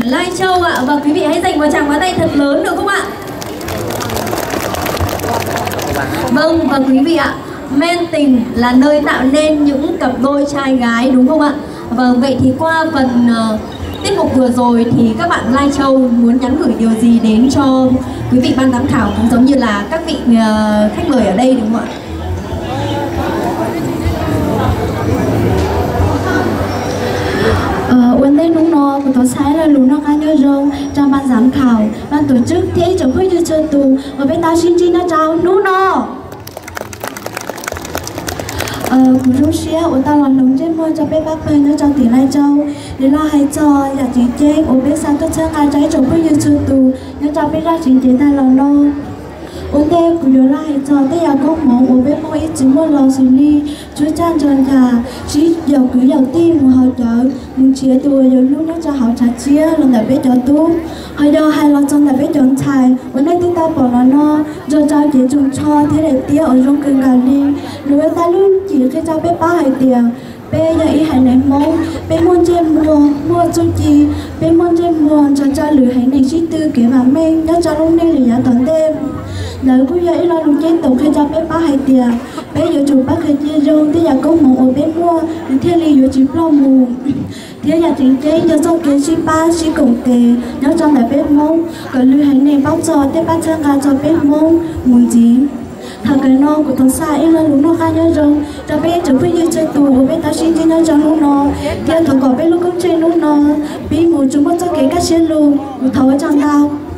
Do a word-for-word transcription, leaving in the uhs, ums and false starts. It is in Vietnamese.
Lai Châu ạ. Và quý vị hãy dành một tràng pháo tay thật lớn được không ạ? Vâng, và quý vị ạ, men tình là nơi tạo nên những cặp đôi trai gái đúng không ạ? Vâng, vậy thì qua phần uh, tiết mục vừa rồi thì các bạn Lai Châu muốn nhắn gửi điều gì đến cho quý vị ban giám khảo cũng giống như là các vị uh, khách mời ở đây đúng không ạ? Vấn đề lúc nó của tôi sai là lúc nó khá nhớ rông trong ban giám khảo ban tổ chức thế chẳng khuyết như chơi tù ở bên ta xin chi nó chào lúc nó ờ của rung xía của ta là lồng trên môi cho bên bác bên nó trong tỉnh Lai Châu để lo hay cho giả chỉ trên ở bên sang các chân ai trái chẳng khuyết như chơi tù nó cho bên ra chính chế ta lòng đo ổn đề của yếu lại cho tất cả các món ở bên mỗi chỉ một lò xử lý chú trang tròn cả chỉ dầu cứ dầu tim một hậu chợ muốn chia tuổi rồi lúc nó cho họ trả chia lần đại biết cho tú hồi đó hai lò trong đại biết chọn xài ổn đề chúng ta bỏ là no rồi cho chỉ dùng cho thế để tía ở trong cơn gà đi lúc ta lúc chỉ cái cho biết ba hai tiền bé giờ ý hãy ném mông bé môn trên mua mua cho chi bé môn trên mua cho cho lửa hãy này chi tư kế mà men nhớ cho lúc này là giá toàn đêm lời của giờ ý lo lúc trên tàu khi cho bé ba hai tiền bé giờ chủ bác khi chia rong thế giờ có mộng ở bé mua thì thế li giờ chỉ lo mù thế giờ chính chế giờ sau kế chi ba chi cổng kề nhớ cho lại bé mông còn lửa hãy này bao giờ thế ba chân gà cho bé mông muốn gì thằng cái non của thằng xa ấy là lúc nó khai nhớ rong cho bé chẳng phải như chơi tù của bé ta xin chỉ nhớ cho lúc nó kia thằng có bé lúc công trên lúc nó bí một chúng bắt cho cái các xe luôn của thầu ở trong tao